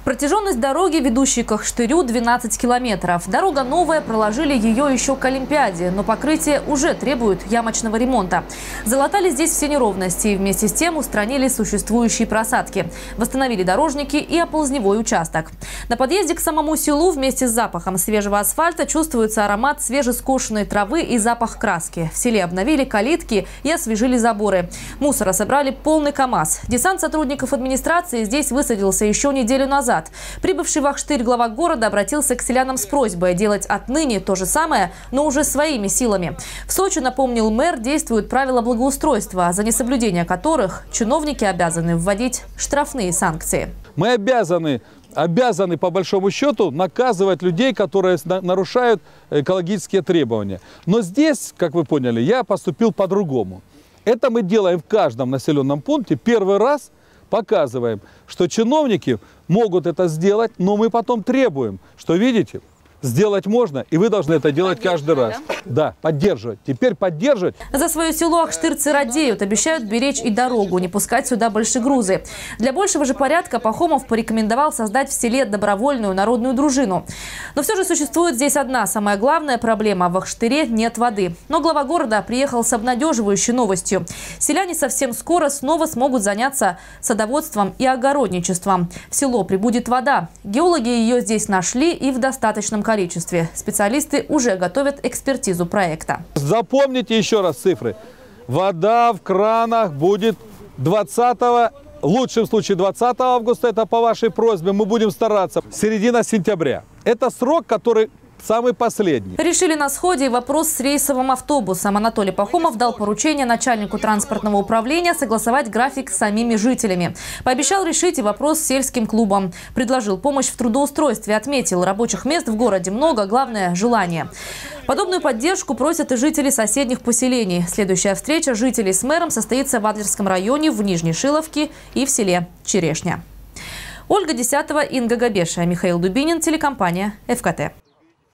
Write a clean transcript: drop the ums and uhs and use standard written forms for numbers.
Протяженность дороги, ведущей к Ахштырю, 12 километров. Дорога новая, проложили ее еще к Олимпиаде, но покрытие уже требует ямочного ремонта. Залатали здесь все неровности и вместе с тем устранили существующие просадки. Восстановили дорожники и оползневой участок. На подъезде к самому селу вместе с запахом свежего асфальта чувствуется аромат свежескошенной травы и запах краски. В селе обновили калитки и освежили заборы. Мусора собрали полный КАМАЗ. Десант сотрудников администрации здесь высадился еще неделю назад. Прибывший в Ахштырь глава города обратился к селянам с просьбой делать отныне то же самое, но уже своими силами. В Сочи, напомнил мэр, действуют правила благоустройства, за несоблюдение которых чиновники обязаны вводить штрафные санкции. Мы обязаны по большому счету наказывать людей, которые нарушают экологические требования. Но здесь, как вы поняли, я поступил по-другому. Это мы делаем в каждом населенном пункте. Первый раз показываем, что чиновники могут это сделать, но мы потом требуем, что, видите, сделать можно, и вы должны это делать каждый раз. Да, поддерживать. Теперь поддерживать. За свое село ахштырцы радеют, обещают беречь и дорогу, не пускать сюда большие грузы. Для большего же порядка Пахомов порекомендовал создать в селе добровольную народную дружину. Но все же существует здесь одна самая главная проблема. В Ахштыре нет воды. Но глава города приехал с обнадеживающей новостью. Селяне совсем скоро снова смогут заняться садоводством и огородничеством. В село прибудет вода. Геологи ее здесь нашли и в достаточном количестве. Специалисты уже готовят экспертизу проекта. Запомните еще раз цифры. Вода в кранах будет 20-го, в лучшем случае 20 августа, это по вашей просьбе, мы будем стараться, середина сентября. Это срок, который самый последний. Решили на сходе вопрос с рейсовым автобусом. Анатолий Пахомов дал поручение начальнику транспортного управления согласовать график с самими жителями. Пообещал решить и вопрос с сельским клубом. Предложил помощь в трудоустройстве. Отметил, рабочих мест в городе много, главное – желание. Подобную поддержку просят и жители соседних поселений. Следующая встреча жителей с мэром состоится в Адлерском районе, в Нижней Шиловке и в селе Черешня. Ольга Десятова, Инга Габеша, Михаил Дубинин, телекомпания ФКТ.